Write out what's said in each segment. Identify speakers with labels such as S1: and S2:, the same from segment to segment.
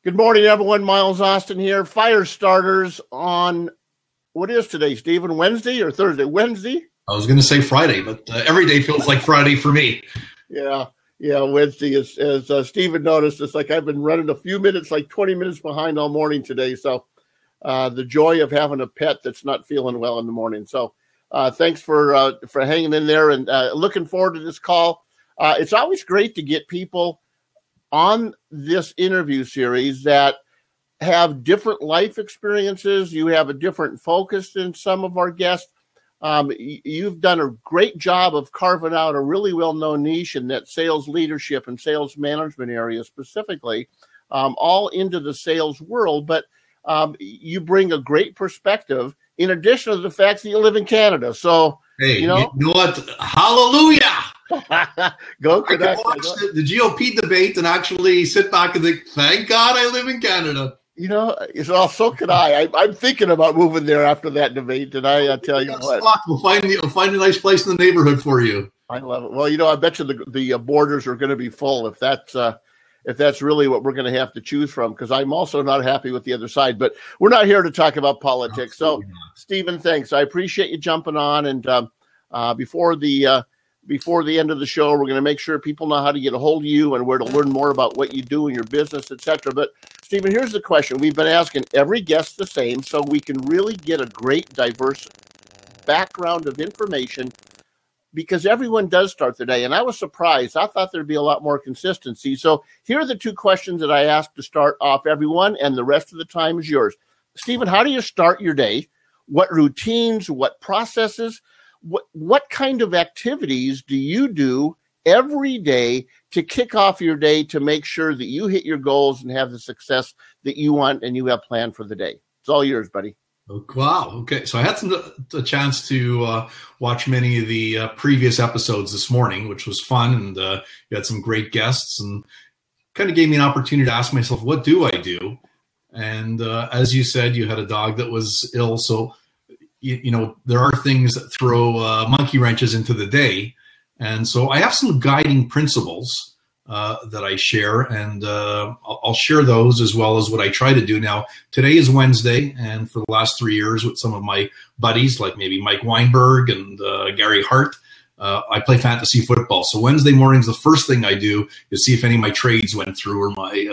S1: Good morning, everyone. Miles Austin here. Firestarters on, what is today, Steven? Wednesday or Thursday? Wednesday?
S2: I was going to say Friday, but every day feels like Friday for me.
S1: Yeah, Wednesday is, as Steven noticed, it's like I've been running a few minutes, like 20 minutes behind all morning today. So the joy of having a pet that's not feeling well in the morning. So thanks for hanging in there and looking forward to this call. It's always great to get people on this interview series that have different life experiences. You have a different focus than some of our guests. You've done a great job of carving out a really well-known niche in that sales leadership and sales management area specifically, all into the sales world. But you bring a great perspective in addition to the fact that you live in Canada. So,
S2: hey, you know what? Hallelujah!
S1: Go
S2: I can watch the GOP debate and actually sit back and think, thank God I live in Canada.
S1: You know, so could I. I'm thinking about moving there after that debate, and I tell you what.
S2: We'll find a nice place in the neighborhood for you.
S1: I love it. Well, I bet you the borders are going to be full if that's really what we're going to have to choose from, because I'm also not happy with the other side. But we're not here to talk about politics. Absolutely. So, Steven, thanks. I appreciate you jumping on. And before the end of the show, we're going to make sure people know how to get a hold of you and where to learn more about what you do in your business, etc. But Steven, here's the question. We've been asking every guest the same so we can really get a great, diverse background of information, because everyone does start their day. And I was surprised. I thought there'd be a lot more consistency. So here are the two questions that I asked to start off everyone, and the rest of the time is yours. Steven, how do you start your day? What routines, what processes, what kind of activities do you do every day to kick off your day to make sure that you hit your goals and have the success that you want and you have planned for the day? It's all yours, buddy.
S2: Wow. Okay. So I had a chance to watch many of the previous episodes this morning, which was fun. And you had some great guests and kind of gave me an opportunity to ask myself, what do I do? And as you said, you had a dog that was ill. So there are things that throw monkey wrenches into the day. And so I have some guiding principles that I share, and I'll share those as well as what I try to do. Now, today is Wednesday, and for the last 3 years with some of my buddies, like maybe Mike Weinberg and Gary Hart, I play fantasy football. So Wednesday mornings, the first thing I do is see if any of my trades went through or my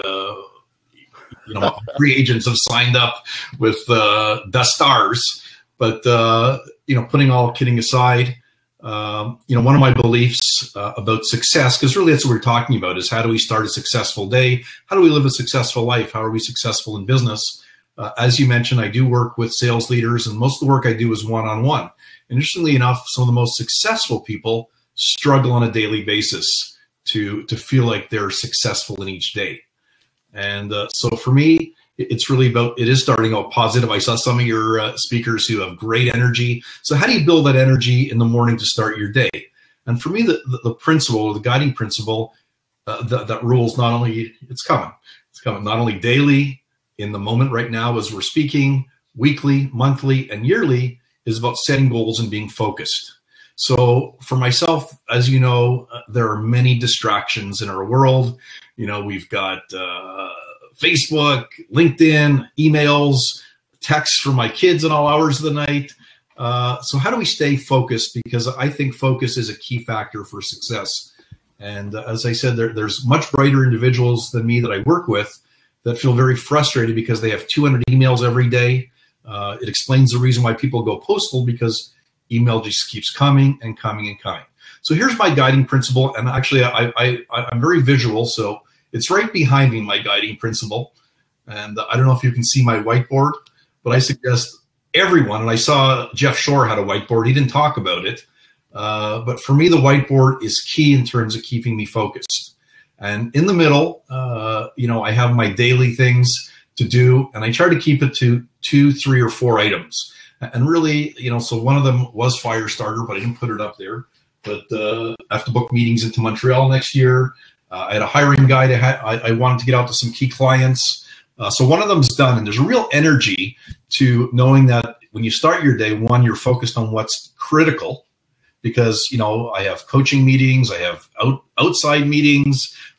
S2: free agents have signed up with the Stars. But, putting all kidding aside, one of my beliefs about success, because really that's what we're talking about, is how do we start a successful day? How do we live a successful life? How are we successful in business? As you mentioned, I do work with sales leaders, and most of the work I do is one-on-one. And interestingly enough, some of the most successful people struggle on a daily basis to feel like they're successful in each day. And so for me, it's really about, it is starting out positive. I saw some of your speakers who have great energy. So how do you build that energy in the morning to start your day? And for me, the principle, or the guiding principle that rules not only, it's coming not only daily, in the moment right now as we're speaking, weekly, monthly, and yearly, is about setting goals and being focused. So for myself, as you know, there are many distractions in our world. We've got Facebook, LinkedIn, emails, texts from my kids at all hours of the night. So how do we stay focused? Because I think focus is a key factor for success. And as I said, there's much brighter individuals than me that I work with that feel very frustrated because they have 200 emails every day. It explains the reason why people go postal, because email just keeps coming and coming and coming. So here's my guiding principle. And actually, I'm very visual, so it's right behind me, my guiding principle. And I don't know if you can see my whiteboard, but I suggest everyone, and I saw Jeff Shore had a whiteboard. He didn't talk about it. But for me, the whiteboard is key in terms of keeping me focused. And in the middle, I have my daily things to do, and I try to keep it to 2, 3, or 4 items. And really, so one of them was Firestarter, but I didn't put it up there. But I have to book meetings into Montreal next year. I had a hiring guide. I wanted to get out to some key clients. So one of them's done, and there's a real energy to knowing that when you start your day, one, you're focused on what's critical, because, I have coaching meetings, I have outside meetings,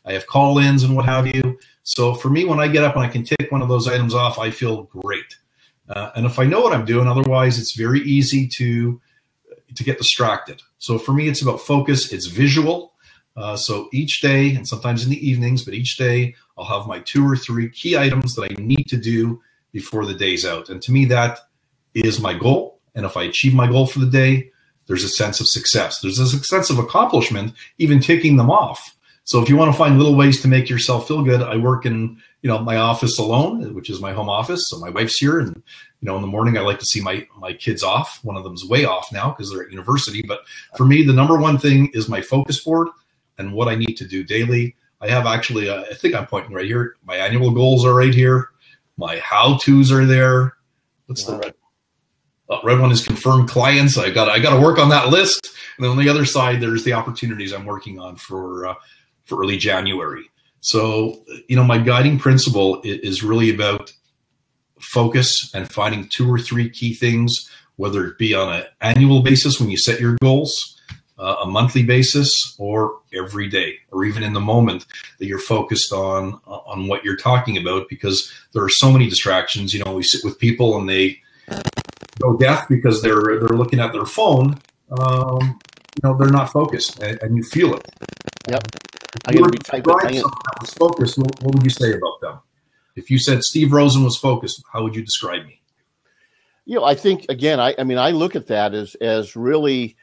S2: I have call-ins and what have you. So for me, when I get up and I can tick one of those items off, I feel great. And if I know what I'm doing, otherwise it's very easy to get distracted. So for me, it's about focus. It's visual. So each day, and sometimes in the evenings, but each day I'll have my 2 or 3 key items that I need to do before the day's out. And to me, that is my goal. And if I achieve my goal for the day, there's a sense of success. There's a sense of accomplishment, even ticking them off. So if you want to find little ways to make yourself feel good, I work in, my office alone, which is my home office. So my wife's here, and, in the morning I like to see my kids off. One of them's way off now because they're at university. But for me, the number one thing is my focus board and what I need to do daily. I have actually, I think I'm pointing right here. My annual goals are right here. My how-tos are there. What's the red? Red one is confirmed clients. I got to work on that list. And then on the other side, there's the opportunities I'm working on for early January. So, my guiding principle is really about focus and finding 2 or 3 key things, whether it be on an annual basis when you set your goals, a monthly basis, or every day, or even in the moment that you're focused on what you're talking about, because there are so many distractions. We sit with people and they go deaf because they're looking at their phone. They're not focused, and you feel it.
S1: Yep.
S2: If you were to describe someone that was focused, what would you say about them? If you said Steve Rosen was focused, how would you describe me?
S1: I think, again, I look at that as really,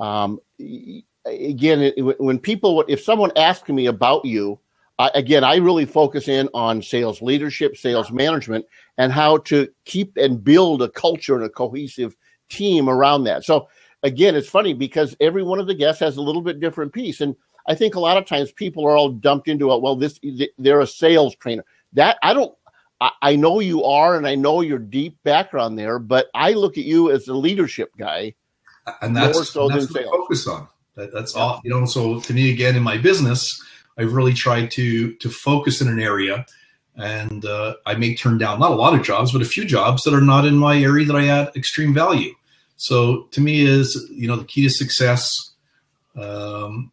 S1: again, when people, if someone asks me about you, I really focus in on sales leadership, sales management, and how to keep and build a culture and a cohesive team around that. So again, it's funny because every one of the guests has a little bit different piece. And I think a lot of times people are all dumped into it. They're a sales trainer. That I know you are, and I know your deep background there, but I look at you as a leadership guy.
S2: And that's what I focus on. That's all, so to me, again, in my business, I've really tried to focus in an area, and I may turn down not a lot of jobs, but a few jobs that are not in my area that I add extreme value. So to me is, the key to success, and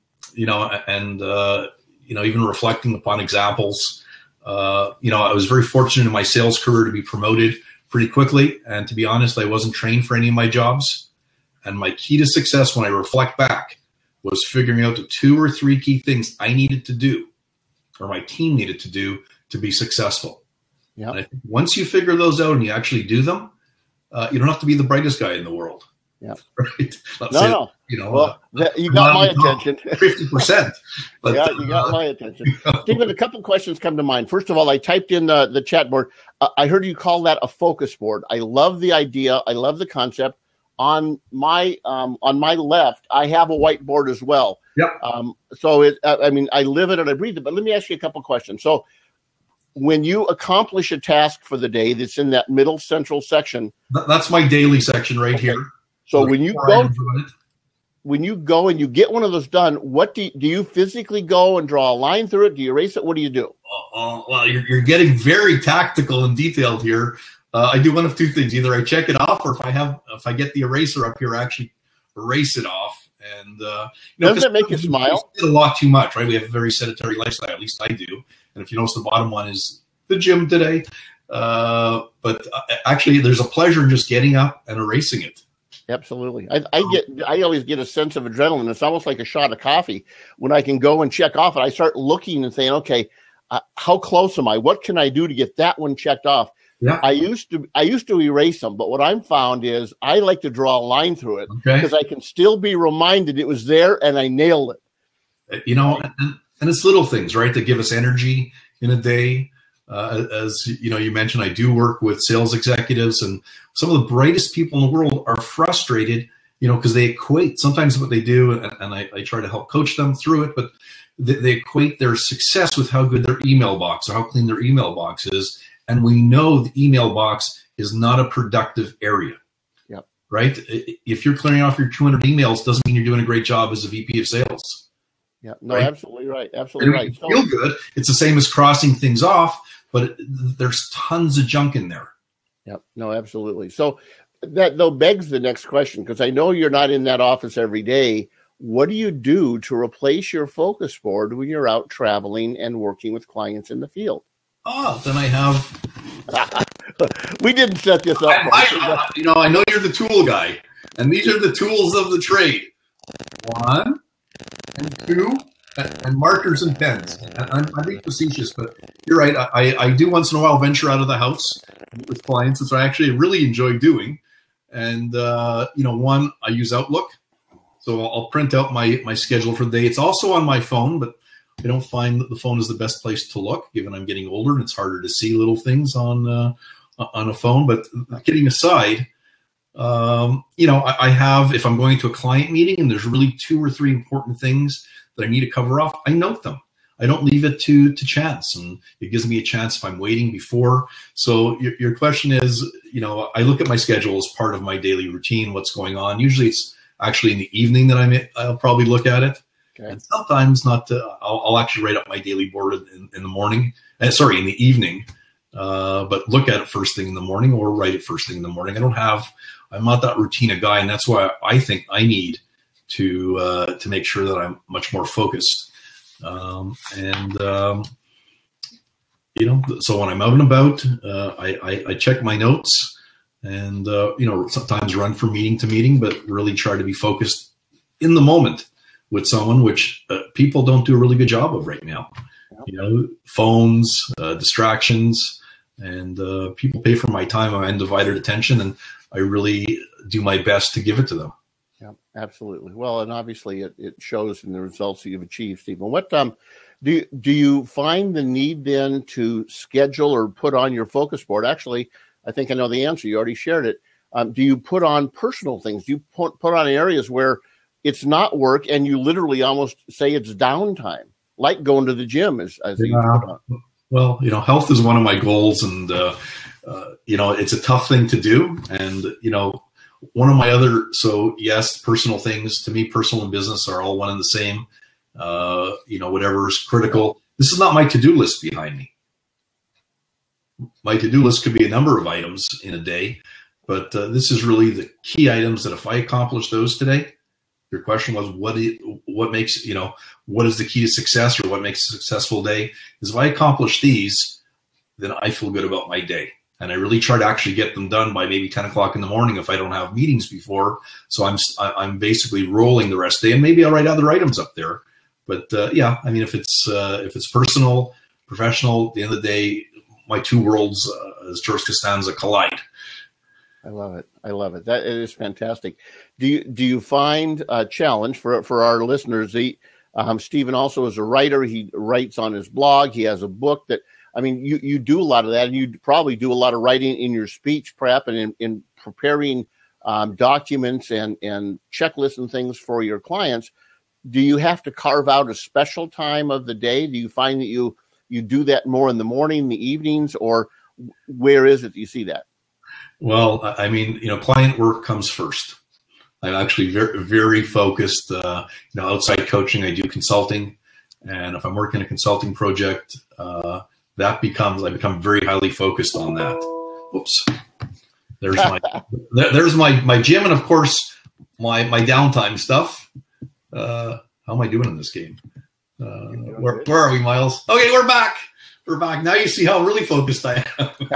S2: even reflecting upon examples. I was very fortunate in my sales career to be promoted pretty quickly. And to be honest, I wasn't trained for any of my jobs. And my key to success when I reflect back was figuring out the 2 or 3 key things I needed to do, or my team needed to do, to be successful. Yeah. And I think once you figure those out and you actually do them, you don't have to be the brightest guy in the world.
S1: Yeah.
S2: Right.
S1: No. You got my attention.
S2: 50%. But,
S1: yeah, you got my attention. Stephen, a couple questions come to mind. First of all, I typed in the chat board. I heard you call that a focus board. I love the idea. I love the concept. On my left, I have a whiteboard as well.
S2: Yep.
S1: So I live it and I breathe it. But let me ask you a couple questions. So when you accomplish a task for the day that's in that middle central section,
S2: that's my daily section right here.
S1: So when you go and you get one of those done, what do you physically go and draw a line through it? Do you erase it? What do you do?
S2: Well, you're getting very tactical and detailed here. I do one of 2 things: either I check it off, or if I get the eraser up here, I actually erase it off. And
S1: doesn't that make you smile?
S2: A lot too much, right? We have a very sedentary lifestyle. At least I do. And if you notice, the bottom one is the gym today. But actually, there's a pleasure in just getting up and erasing it.
S1: Absolutely. I always get a sense of adrenaline. It's almost like a shot of coffee when I can go and check off, and I start looking and saying, okay, how close am I? What can I do to get that one checked off? Yeah. I used to erase them, but what I'm found is I like to draw a line through it because I can still be reminded it was there and I nailed it.
S2: And it's little things, right, that give us energy in a day. As you mentioned, I do work with sales executives, and some of the brightest people in the world are frustrated, because they equate sometimes what they do, and I try to help coach them through it, but they equate their success with how good their email box or how clean their email box is. And we know the email box is not a productive area.
S1: Yep.
S2: Right? If you're clearing off your 200 emails, doesn't mean you're doing a great job as a VP of sales.
S1: Yeah, no, right? Absolutely right. Absolutely right.
S2: So, feel good. It's the same as crossing things off, but there's tons of junk in there.
S1: Yep. No, absolutely. So that though begs the next question, because I know you're not in that office every day. what do you do to replace your focus board when you're out traveling and working with clients in the field?
S2: Then I have.
S1: We didn't set this up.
S2: I know you're the tool guy, and these are the tools of the trade. 1 and 2, and markers and pens. And I'm being facetious, but you're right. I do once in a while venture out of the house with clients, which I actually really enjoy doing. And 1, I use Outlook. So I'll print out my schedule for the day. It's also on my phone, but I don't find that the phone is the best place to look, given I'm getting older and it's harder to see little things on a phone. But kidding aside, I have, if I'm going to a client meeting and there's really 2 or 3 important things that I need to cover off, I note them. I don't leave it to chance, and it gives me a chance if I'm waiting before. So your question is, I look at my schedule as part of my daily routine, what's going on. Usually it's actually in the evening that I'll probably look at it. Okay. And sometimes I'll actually write up my daily board in the morning, in the evening, but look at it first thing in the morning or write it first thing in the morning. I'm not that routine guy, and that's why I think I need to make sure that I'm much more focused. So when I'm out and about, I check my notes and, sometimes run from meeting to meeting, but really try to be focused in the moment with someone, which people don't do a really good job of right now. Phones, distractions, and people pay for my time and undivided attention, and I really do my best to give it to them.
S1: Yeah, absolutely. Well, and obviously it shows in the results that you've achieved, Stephen. What do you find the need then to schedule or put on your focus board? Actually, I think I know the answer. You already shared it. Do you put on personal things? Do you put on areas where it's not work and you literally almost say it's downtime, like going to the gym as you put on?
S2: Well, health is one of my goals, and it's a tough thing to do. And one of my yes, personal things to me, personal and business are all one and the same. Whatever is critical. This is not my to-do list behind me. My to-do list could be a number of items in a day, but this is really the key items that if I accomplish those today, your question was what makes, what is the key to success, or what makes a successful day, is if I accomplish these, then I feel good about my day. And I really try to actually get them done by maybe 10 o'clock in the morning if I don't have meetings before. So I'm basically rolling the rest of the day, and maybe I'll write other items up there. But if it's personal, professional, at the end of the day, my 2 worlds, as George Costanza, collide.
S1: I love it. That is fantastic. Do you find a challenge for our listeners? Stephen also is a writer. He writes on his blog. He has a book that, you do a lot of that, and you probably do a lot of writing in your speech prep and in preparing documents and checklists and things for your clients. Do you have to carve out a special time of the day? Do you find that you do that more in the morning, the evenings, or where is it that you see that?
S2: Well, client work comes first. I'm actually very, very focused. Outside coaching, I do consulting, and if I'm working a consulting project, I become very highly focused on that. Oops, there's my gym, and of course my downtime stuff. How am I doing in this game? Where are we, Miles? Okay, we're back. Now you see how really focused I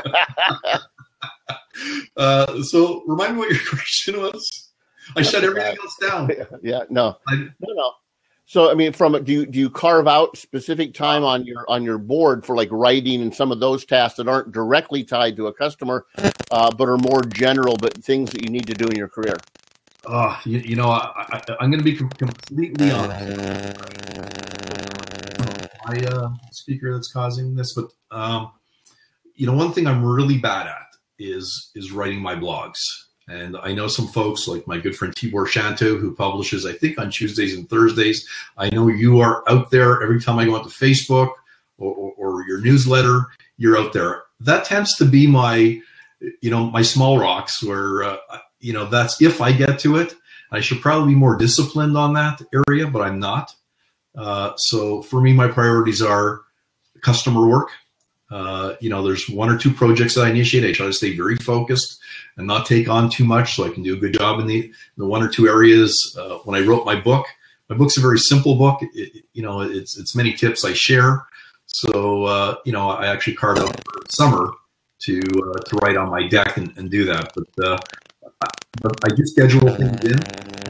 S2: am. So remind me what your question was. I shut everything else down.
S1: Yeah, no. So do you carve out specific time on your board for like writing and some of those tasks that aren't directly tied to a customer, but are more general, but things that you need to do in your career?
S2: I'm going to be completely honest. My speaker that's causing this, but one thing I'm really bad at is writing my blogs. And I know some folks like my good friend Tibor Shanto, who publishes, I think, on Tuesdays and Thursdays. I know you are out there every time I go onto Facebook or your newsletter, you're out there. That tends to be my small rocks where, that's if I get to it. I should probably be more disciplined on that area, but I'm not. So for me, my priorities are customer work. There's 1 or 2 projects that I initiate. I try to stay very focused and not take on too much so I can do a good job in the 1 or 2 areas. When I wrote my book, My book's a very simple book. It's many tips I share. So, I actually carved out for summer to write on my deck and do that. But I do schedule things in.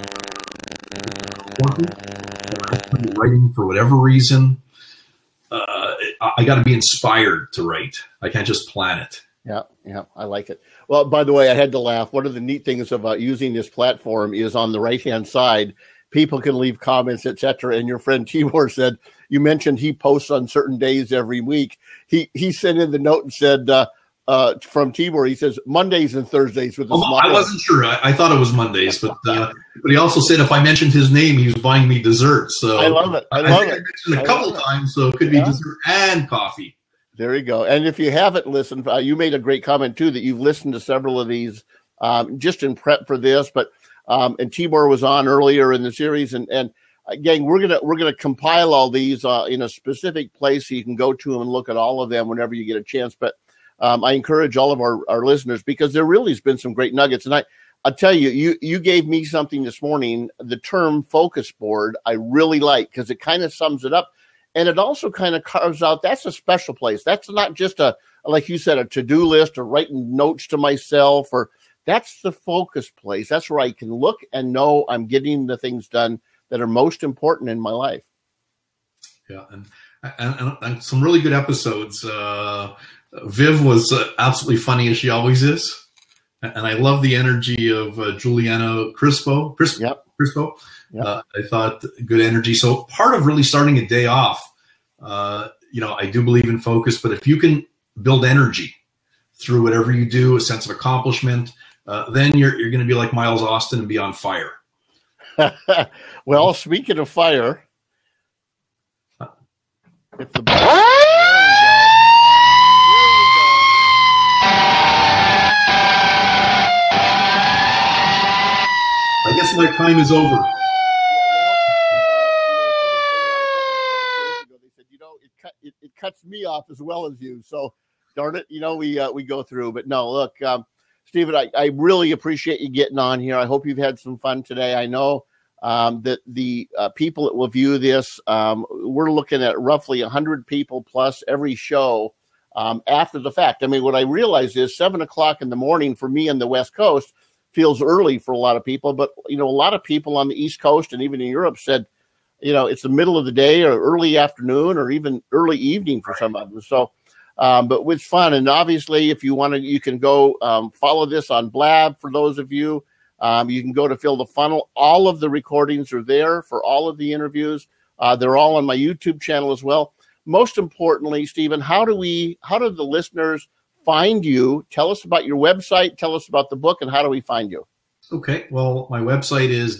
S2: Writing for whatever reason, I got to be inspired to write. I can't just plan it.
S1: Yeah, I like it. Well, by the way, I had to laugh. One of the neat things about using this platform is on the right-hand side, people can leave comments, etc. And your friend Tibor said, you mentioned he posts on certain days every week. He sent in the note and said, from Tibor, he says Mondays and Thursdays with a smile.
S2: I wasn't sure. I thought it was Mondays, but he also said if I mentioned his name, he was buying me dessert. So
S1: I love it. I mentioned
S2: it a couple times, so it could be dessert and coffee.
S1: There you go. And if you haven't listened, you made a great comment too that you've listened to several of these just in prep for this. But and Tibor was on earlier in the series, and again, we're gonna compile all these in a specific place so you can go to them and look at all of them whenever you get a chance. But I encourage all of our listeners, because there really has been some great nuggets. And I'll tell you, you gave me something this morning, the term focus board, I really like, because it kind of sums it up. And it also kind of carves out, that's a special place. That's not just like you said, a to-do list or writing notes to myself, or that's the focus place. That's where I can look and know I'm getting the things done that are most important in my life.
S2: Yeah. And some really good episodes. Viv was absolutely funny, as she always is. And I love the energy of Juliana Crispo.
S1: Yep.
S2: I thought good energy. So part of really starting a day off, I do believe in focus, but if you can build energy through whatever you do, a sense of accomplishment, then you're going to be like Miles Austin and be on fire.
S1: Well, speaking of fire, if the
S2: I guess my time is over.
S1: They said, it cuts me off as well as you. So, darn it, we go through. But no, look, Steven, I really appreciate you getting on here. I hope you've had some fun today. I know that the people that will view this, we're looking at roughly 100 people plus every show after the fact. I mean, what I realize is 7 o'clock in the morning for me on the West Coast feels early for a lot of people, but a lot of people on the East Coast and even in Europe said, it's the middle of the day or early afternoon or even early evening for some of them. So, but it's fun. And obviously, if you want to, you can go follow this on Blab. For those of you, you can go to Fill the Funnel. All of the recordings are there for all of the interviews. They're all on my YouTube channel as well. Most importantly, Steven, how do the listeners find you? Tell us about your website, tell us about the book, and how do we find you?
S2: Okay, well, my website is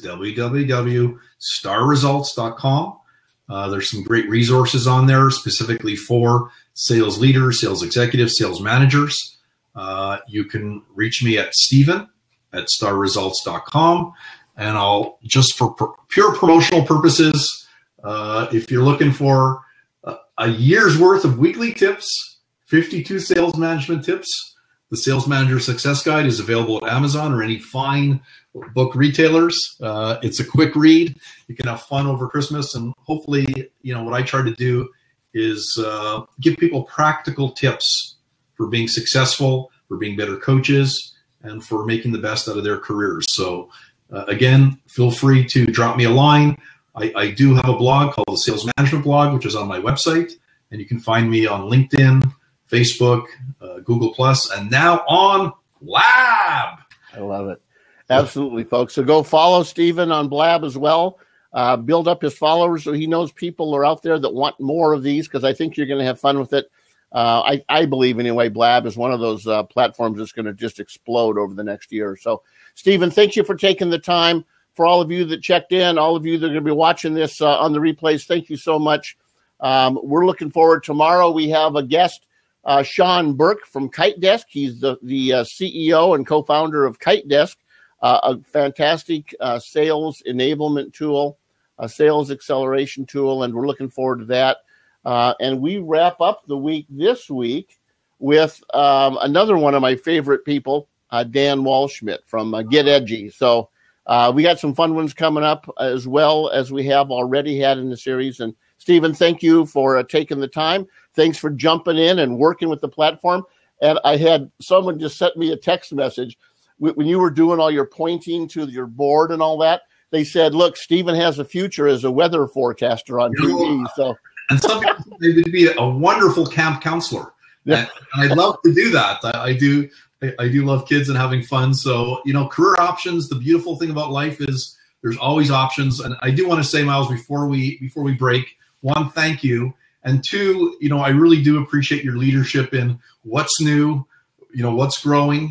S2: www.starresults.com. There's some great resources on there specifically for sales leaders, sales executives, sales managers. You can reach me at steven@starresults.com. And I'll, just for pure promotional purposes, if you're looking for a year's worth of weekly tips, 52 sales management tips. The Sales Manager Success Guide is available at Amazon or any fine book retailers. It's a quick read. You can have fun over Christmas. And hopefully, what I try to do is give people practical tips for being successful, for being better coaches, and for making the best out of their careers. So again, feel free to drop me a line. I do have a blog called the Sales Management Blog, which is on my website. And you can find me on LinkedIn, Facebook, Google+, and now on Blab.
S1: I love it. Absolutely, folks. So go follow Steven on Blab as well. Build up his followers so he knows people are out there that want more of these, because I think you're going to have fun with it. I believe, anyway, Blab is one of those platforms that's going to just explode over the next year or so. Steven, thank you for taking the time. For all of you that checked in, all of you that are going to be watching this on the replays, thank you so much. We're looking forward. Tomorrow we have a guest, Sean Burke from Kite Desk. He's the CEO and co-founder of Kite Desk, a fantastic sales enablement tool, a sales acceleration tool, and we're looking forward to that. And we wrap up the week this week with another one of my favorite people, Dan Walschmidt from Get Edgy. So We got some fun ones coming up as well as we have already had in the series. And Steven, thank you for taking the time. Thanks for jumping in and working with the platform. And I had someone just sent me a text message when you were doing all your pointing to your board and all that. They said, look, Steven has a future as a weather forecaster on TV. So, and
S2: some people say he would be a wonderful camp counselor. Yeah. And I'd love to do that. I do love kids and having fun. So, career options, the beautiful thing about life is there's always options. And I do want to say, Miles, before we break, one, thank you. And two, I really do appreciate your leadership in what's new, what's growing.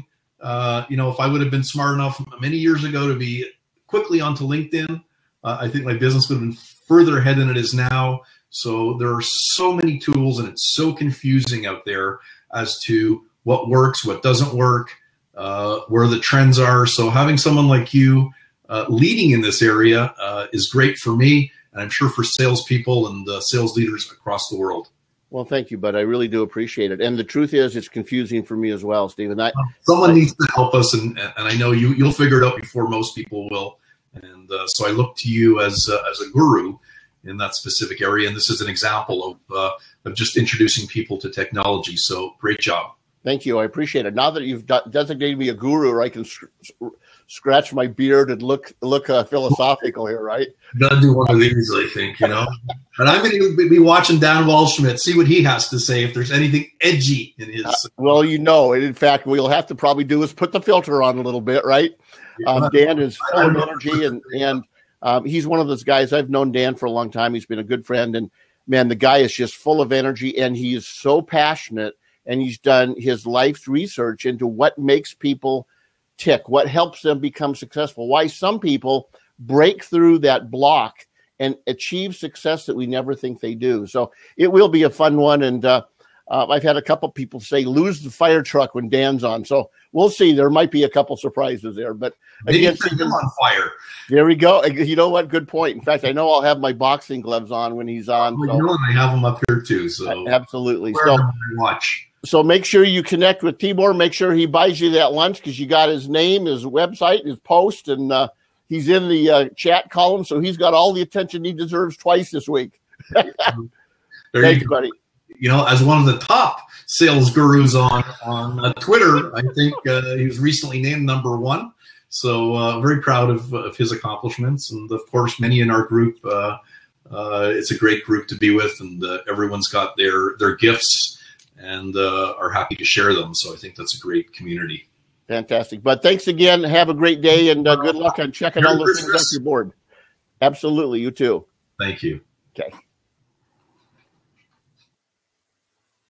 S2: If I would have been smart enough many years ago to be quickly onto LinkedIn, I think my business would have been further ahead than it is now. So there are so many tools, and it's so confusing out there as to what works, what doesn't work, where the trends are. So having someone like you leading in this area is great for me, and I'm sure for salespeople and sales leaders across the world.
S1: Well, thank you, bud. I really do appreciate it. And the truth is, it's confusing for me as well, Steven.
S2: Someone needs to help us, and I know you'll figure it out before most people will. And so I look to you as a guru in that specific area. And this is an example of just introducing people to technology. So great job.
S1: Thank you. I appreciate it. Now that you've designated me a guru, or I can scratch my beard and look philosophical here, right?
S2: Gotta do one of these, I think, And I'm going to be watching Dan Waldschmidt, see what he has to say, if there's anything edgy in his.
S1: Well, and in fact, we'll have to probably do is put the filter on a little bit, right? Yeah. Dan is full of energy, and he's one of those guys. I've known Dan for a long time. He's been a good friend, and man, the guy is just full of energy, and he is so passionate. And he's done his life's research into what makes people tick, what helps them become successful, why some people break through that block and achieve success that we never think they do. So it will be a fun one. And I've had a couple people say, lose the fire truck when Dan's on. So we'll see. There might be a couple surprises there. But
S2: again, set him on fire.
S1: There we go. You know what? Good point. In fact, I know I'll have my boxing gloves on when he's on.
S2: And I have them up here too. So
S1: absolutely.
S2: So watch.
S1: So make sure you connect with Tibor. Make sure he buys you that lunch, because you got his name, his website, his post, and he's in the chat column. So he's got all the attention he deserves twice this week. Thanks, buddy.
S2: As one of the top sales gurus on Twitter, I think he was recently named #1. So very proud of his accomplishments. And, of course, many in our group. It's a great group to be with, and everyone's got their gifts and are happy to share them. So I think that's a great community.
S1: Fantastic. But thanks again. Have a great day, and good luck on checking all those things off your board. Absolutely. You too.
S2: Thank you.
S1: Okay.